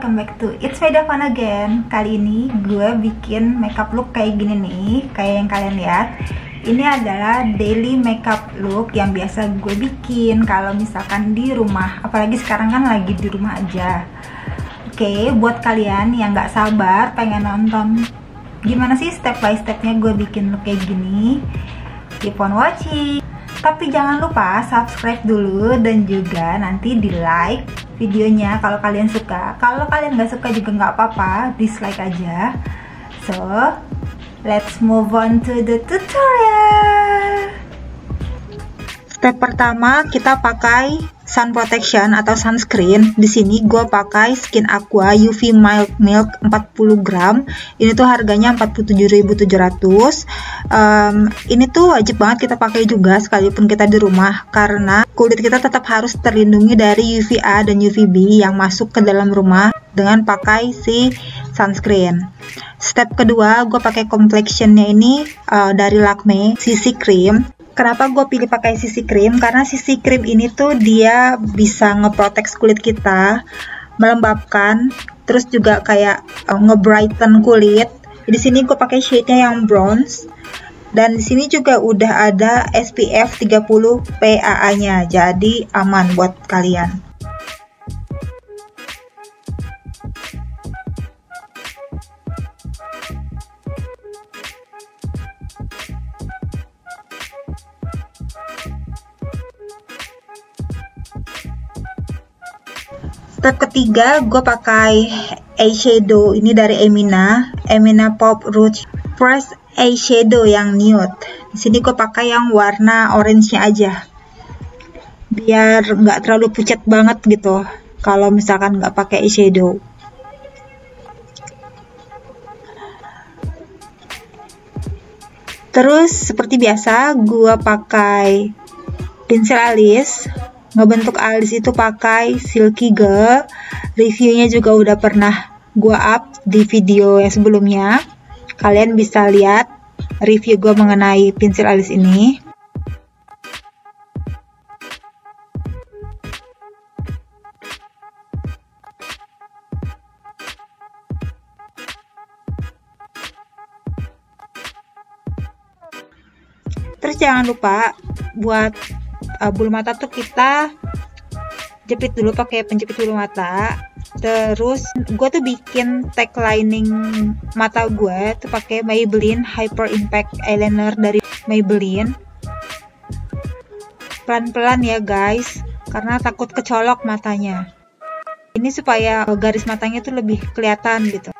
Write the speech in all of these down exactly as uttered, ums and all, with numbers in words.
welcome back to It's Me Davan again. Kali ini gue bikin makeup look kayak gini nih, kayak yang kalian lihat. Ini adalah daily makeup look yang biasa gue bikin kalau misalkan di rumah. Apalagi sekarang kan lagi di rumah aja. Oke, buat kalian yang gak sabar pengen nonton gimana sih step by stepnya gue bikin look kayak gini, keep on watching. Tapi jangan lupa subscribe dulu dan juga nanti di like videonya kalau kalian suka. Kalau kalian nggak suka juga nggak apa-apa, dislike aja. So, let's move on to the tutorial. Step pertama kita pakai sun protection atau sunscreen. Di sini gue pakai Skin Aqua U V Mild Milk empat puluh gram. Ini tuh harganya empat puluh tujuh ribu tujuh ratus. Um, ini tuh wajib banget kita pakai juga sekalipun kita di rumah, karena kulit kita tetap harus terlindungi dari U V A dan U V B yang masuk ke dalam rumah dengan pakai si sunscreen. Step kedua, gue pakai complexionnya ini uh, dari Lakme C C Cream. Kenapa gue pilih pakai C C Cream? Karena C C Cream ini tuh dia bisa ngeprotek kulit kita, melembabkan, terus juga kayak uh, ngebrighten kulit. Di sini gue pakai shade-nya yang bronze, dan di sini juga udah ada S P F tiga puluh P A A-nya, jadi aman buat kalian. Step ketiga, gue pakai eyeshadow ini dari Emina, Emina Pop Rouge Fresh Eyeshadow yang nude. Di sini gue pakai yang warna orange-nya aja, biar nggak terlalu pucat banget gitu. Kalau misalkan nggak pakai eyeshadow. Terus seperti biasa, gue pakai pinsel alis. Ngebentuk alis itu pakai Silky Girl. Reviewnya juga udah pernah gue up di video yang sebelumnya. Kalian bisa lihat review gue mengenai pinsel alis ini. Terus jangan lupa buat Uh, bulu mata tuh kita jepit dulu pakai penjepit bulu mata. Terus gue tuh bikin tag lining mata gue tuh pakai Maybelline Hyper Impact Eyeliner dari Maybelline. Pelan-pelan ya guys, karena takut kecolok matanya. Ini supaya garis matanya tuh lebih kelihatan gitu.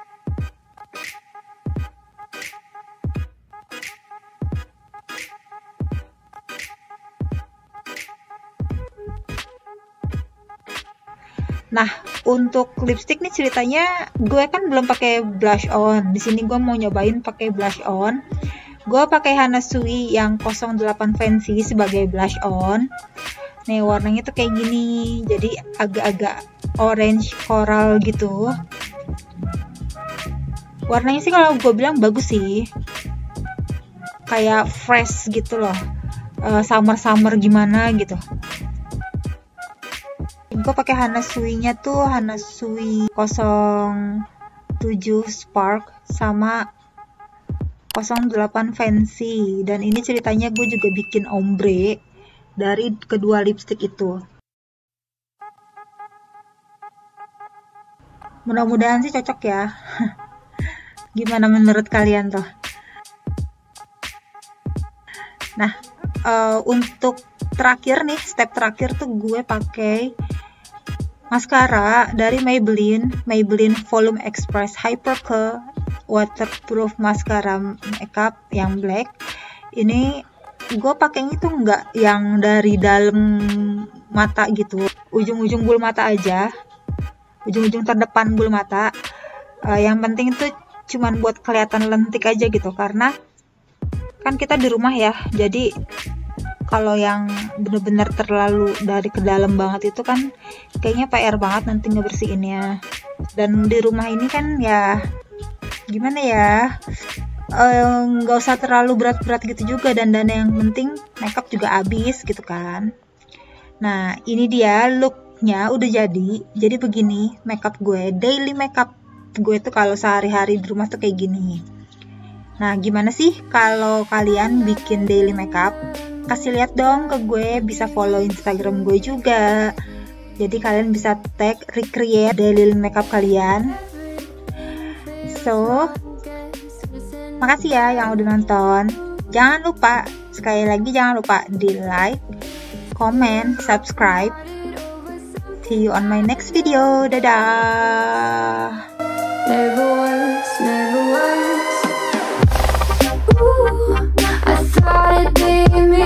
Nah, untuk lipstick nih ceritanya gue kan belum pakai blush on. Di sini gue mau nyobain pakai blush on. Gue pakai Hana Sui yang nol delapan Fancy sebagai blush on. Nih warnanya tuh kayak gini, jadi agak-agak orange coral gitu. Warnanya sih kalau gue bilang bagus sih, kayak fresh gitu loh, summer-summer gimana gitu. Gue pakai Hana Sui-nya tuh Hana Sui nol tujuh Spark sama nol delapan Fancy, dan ini ceritanya gue juga bikin ombre dari kedua lipstick itu. Mudah-mudahan sih cocok ya. Gimana menurut kalian tuh? Nah, uh, untuk terakhir nih, step terakhir tuh gue pakai maskara dari Maybelline, Maybelline Volume Express Hyper Curl Waterproof Mascara Makeup yang black. Ini gue pakainya tuh nggak yang dari dalam mata gitu, ujung-ujung bulu mata aja, ujung-ujung terdepan bulu mata. Uh, yang penting tuh cuman buat kelihatan lentik aja gitu, karena kan kita di rumah ya, jadi kalau yang bener-bener terlalu dari ke dalam banget itu kan kayaknya P R banget nanti ngebersihinnya. Dan di rumah ini kan ya gimana ya, nggak e, usah terlalu berat-berat gitu juga, dan dan yang penting makeup juga habis gitu kan. Nah ini dia look looknya udah jadi. Jadi begini makeup gue, daily makeup gue tuh kalau sehari-hari di rumah tuh kayak gini. Nah, gimana sih kalau kalian bikin daily makeup? Kasih lihat dong ke gue, bisa follow Instagram gue juga. Jadi kalian bisa tag recreate daily makeup kalian. So, makasih ya yang udah nonton. Jangan lupa, sekali lagi jangan lupa di like, comment, subscribe. See you on my next video. Dadah. Never once, never once. Ooh, I thought it'd be me.